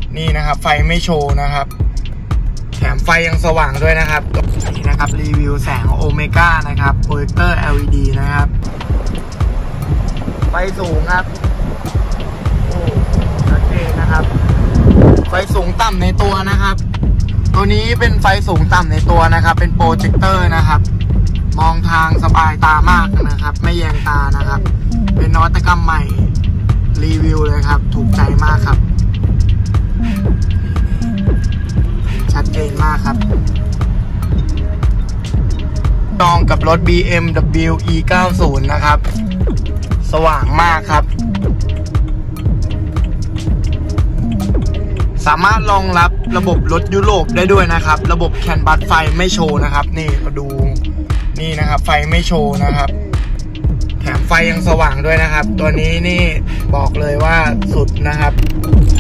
นี่นะครับไฟไม่โชว์นะครับแถมไฟยังสว่างด้วยนะครับนี่นะครับรีวิวแสงโอเมก้านะครับโปรเจคเตอร์ LED นะครับไฟสูงครับโอ้ชัดเจนนะครับไฟสูงต่ำในตัวนะครับตัวนี้เป็นไฟสูงต่ำในตัวนะครับเป็นโปรเจคเตอร์นะครับมองทางสบายตามากนะครับไม่แยงตานะครับเป็นนวัตกรรมใหม่รีวิวเลยครับถูกใจมากครับชัดเจนมากครับลองกับรถ BMW E90 นะครับสว่างมากครับสามารถรองรับระบบรถยุโรปได้ด้วยนะครับระบบแคนบัสไฟไม่โชว์นะครับนี่เราดูนี่นะครับไฟไม่โชว์นะครับแถมไฟยังสว่างด้วยนะครับตัวนี้นี่บอกเลยว่าสุดนะครับ